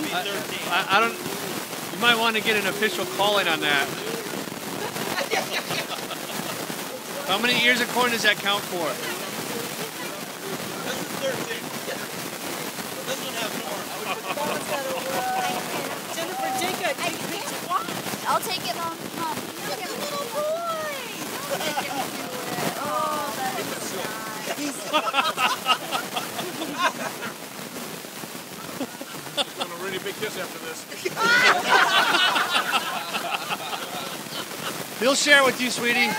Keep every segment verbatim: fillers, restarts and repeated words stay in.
I, I, I don't. You might want to get an official calling on that. How many ears of corn does that count for? This is thirteen. This one has more. Jennifer, take a take a picture. I'll take it, Mom. Mom. Look at the little boy. Oh, that is nice. Doing a really big kiss after this. He'll share with you, sweetie.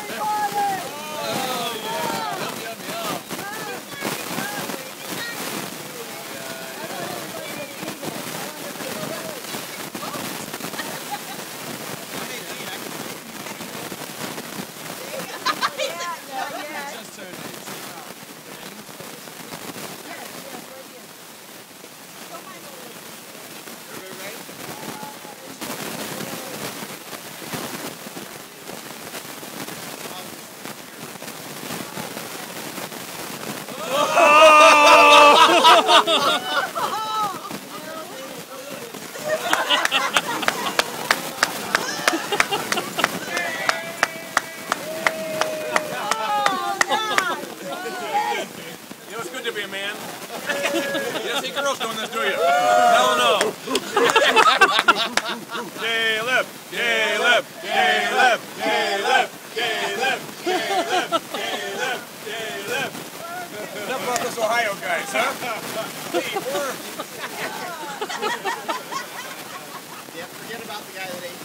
You know it's good to be a man. You don't see girls doing this, do you? Hell no. Caleb, Caleb, Caleb, Caleb, Caleb, Caleb, Caleb, Caleb. Enough about this Ohio guys, huh? Hey, worm. Yeah, forget about the guy that ate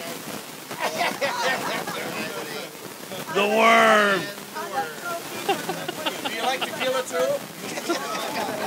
that. The worm. And the worm. Do you like tequila too?